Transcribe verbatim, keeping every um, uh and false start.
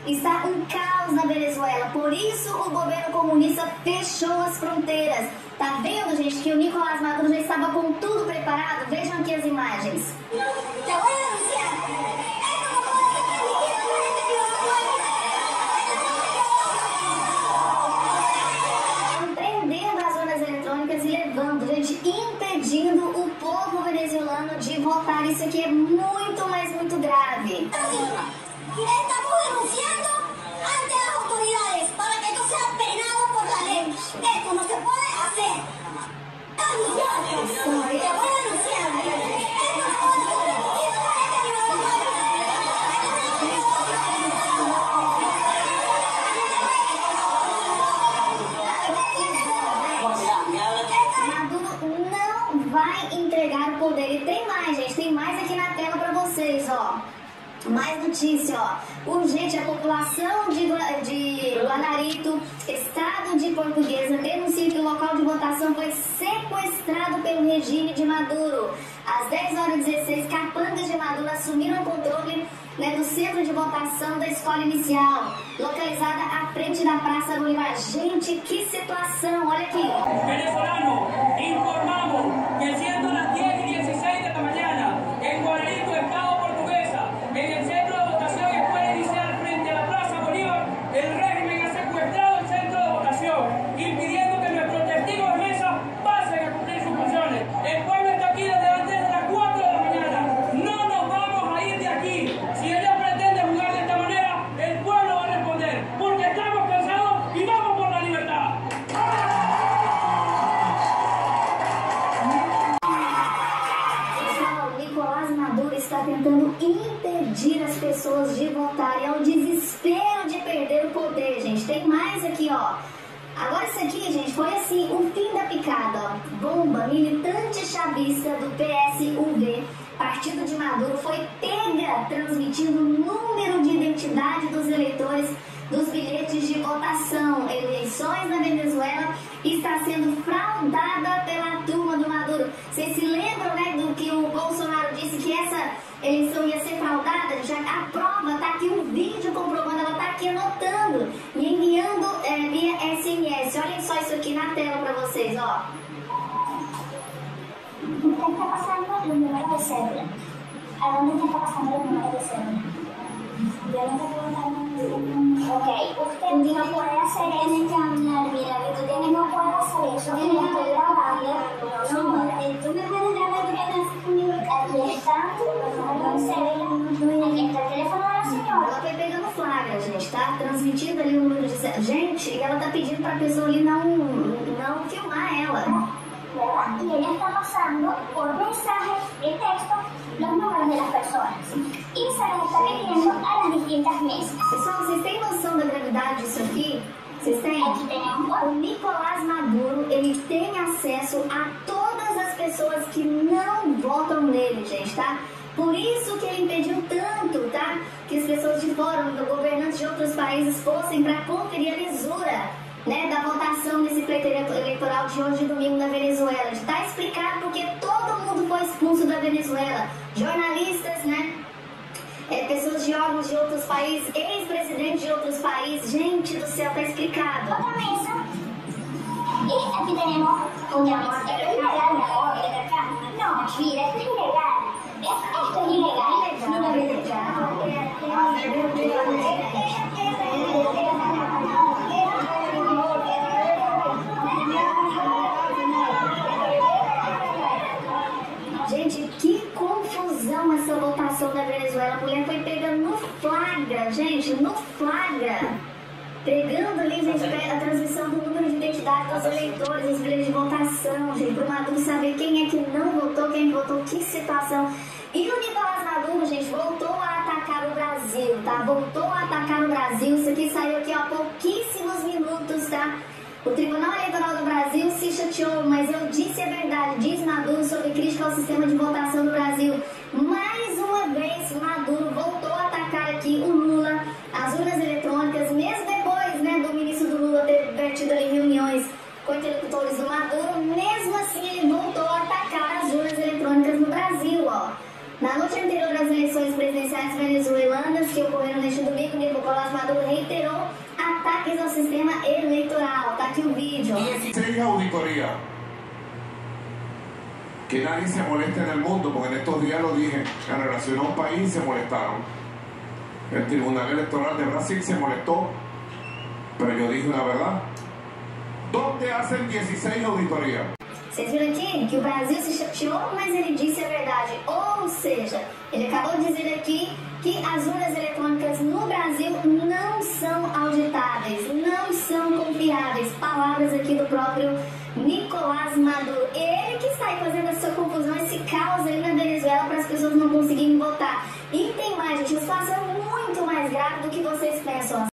Está um caos na Venezuela, por isso o governo comunista fechou as fronteiras. Tá vendo, gente, que o Nicolás Maduro já estava com tudo preparado? Vejam aqui as imagens. Prendendo as urnas eletrônicas e levando, gente, impedindo o povo venezuelano de votar. Isso aqui é muito, mas muito grave. Estamos denunciando ante las autoridades para que esto sea penado por la ley. Esto no se puede hacer. Te voy a denunciar. Esto no puede ser. Maduro não vai entregar o poder. E tem mais, gente. Tem mais aqui na tela pra vocês, ó. Mais notícia, ó. Urgente, a população de, de Guanarito, estado de Portuguesa, denuncia que o local de votação foi sequestrado pelo regime de Maduro. Às dez horas e dezesseis, capangas de Maduro assumiram o controle, né, do centro de votação da escola inicial, localizada à frente da Praça Bolívar. Gente, que situação, olha aqui. Venezolano, informamos que siendo las diez y dieciséis de esta mañana, en Guanarito, estado Portuguesa, en el centro de votación escuela inicial frente a la Plaza Bolívar, el régimen ha secuestrado el centro de votación, impidiendo que nuestros testigos de mesa pasen a cumplir sus funciones. El pueblo está aquí desde antes de las cuatro de la mañana. No nos vamos a ir de aquí. Si ellos pretenden jugar de esta manera, el pueblo va a responder, porque estamos cansados y vamos por la libertad. Nicolás Maduro está tentando impedir as pessoas de votarem. É o desespero de perder o poder, gente. Tem mais aqui, ó. Agora isso aqui, gente, foi assim, o fim da picada, ó. Bomba, militante chavista do P S U V, partido de Maduro, foi pega transmitindo o número de identidade dos eleitores dos bilhetes de votação. Eleições na Venezuela está sendo fraudada pela turma do Maduro. Vocês se lembram, né, do que o Bolsonaro disse que essa eleição ia ser fraudada? Já a prova tá aqui, um vídeo comprovando, ela tá aqui anotando e enviando é, via S M S. Olhem só isso aqui na tela para vocês, ó. ¿Qué está pasando los números de cédula? ¿A dónde está pasando los números de cédula? Yo no te pregunto. Ok, usted no puede hacer eso. Tiene que hablar, mira, que tú tienes, no puedo hacer eso. Yo no estoy grabando. No, tú me puedes grabar que estás conmigo. Aquí está los números de cédula. Aquí está el teléfono da senhora. Ela foi pegando flagra, gente, tá? Transmitindo ali o número de cédula. Gente, e ela tá pedindo pra pessoa ali não, não filmar ela. ¿Verdad? Y ella está pasando por mensajes de texto los números de las personas y se las está pidiendo a las distintas mesas. Pessoal, vocês têm noção da gravidade disso aqui? Vocês têm? Aqui temos O Nicolás Maduro, ele tem acesso a todas as pessoas que não votam nele, gente, tá? Por isso que ele impediu tanto, tá? Que as pessoas de fora, governantes de outros países fossem para conferir a lisura, né, da votação desse pleito eleitoral de hoje, domingo, na Venezuela. Está explicado porque todo mundo foi expulso da Venezuela. Jornalistas, né, é, pessoas de órgãos de outros países, ex-presidentes de outros países. Gente do céu, está explicado. otra mesa y aquí tenemos una mesa. Esto es ilegal, mi amor, ven acá. No, mira, esto es ilegal. Esto es ilegal. No Gente, que confusão essa votação da Venezuela. A mulher foi pegando no flagra, gente, no flagra. Pegando ali, gente, a transmissão do número de identidade dos eleitores, os bilhetes de votação, gente, pro Maduro saber quem é que não votou, quem votou, que situação. E o Nicolás Maduro, gente, voltou a atacar o Brasil, tá? Voltou a atacar o Brasil. Isso aqui saiu aqui há pouquíssimos minutos, tá? O Tribunal Eleitoral do Brasil se chateou, mas eu disse a verdade, diz Maduro sobre crítica ao sistema de votação do Brasil. Mais uma vez, Maduro voltou a atacar aqui o Lula, as urnas eletrônicas, mesmo depois, né, do ministro do Lula ter tido ali reuniões com intelectores do Maduro, mesmo assim ele voltou a atacar as urnas eletrônicas no Brasil, ó. Na noite anterior às eleições presidenciais venezuelanas, que ocorreram neste domingo, Nicolás Maduro Maduro reiterou ataques ao sistema eleitoral. Tá aqui o vídeo. dieciséis auditorías. Que nadie se moleste en el mundo, porque en estos días lo dije, en relación a un país se molestaron. El Tribunal Electoral de Brasil se molestó, pero yo dije una verdad. ¿Dónde hacen dieciséis auditorías? Vocês viram aqui que o Brasil se chateou, mas ele disse a verdade. Ou seja, ele acabou de dizer aqui que as urnas eletrônicas no Brasil não são auditáveis, não são confiáveis. Palavras aqui do próprio Nicolás Maduro. Ele que está aí fazendo essa confusão, esse caos aí na Venezuela para as pessoas não conseguirem votar. E tem mais, gente, a situação é muito mais grave do que vocês pensam.